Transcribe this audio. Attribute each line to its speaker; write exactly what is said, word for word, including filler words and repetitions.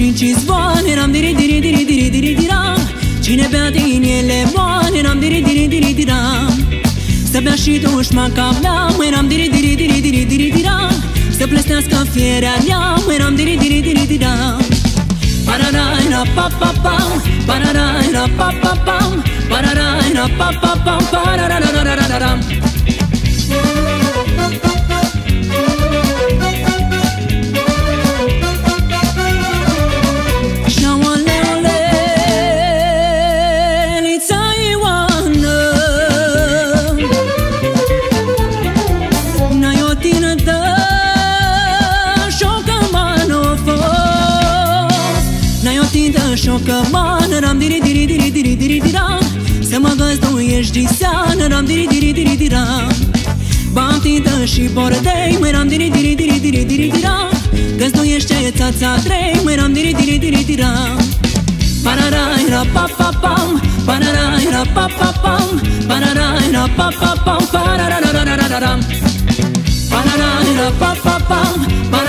Speaker 1: cinci zvoane, ram diri diri diri diri diri dira. Cine bea din ele moane, ram diri diri diri dira. Să bea și dușmanca mea, măi, ram diri diri diri diri diri dira. Să plesnească fierea mea, măi, ram diri diri diri dira. Pararai ra pa pa pam, pararai ra pa pa pam, pararai ra pa pa pam, pararararararam. Șocămană, ram diri diri diri diri diri dira. Să mă găzduiești din seană, ram diri diri diri dira. Bam tintă și bordei, măi, ram diri diri diri diri diri dira. Găzduiește țața trei, măi, ram diri diri diri dira. Pararai ra pa pa pam, pararai ra pa pa pam, pararai ra pa pa pam, pararararararam. Pararai ra pa pa pam.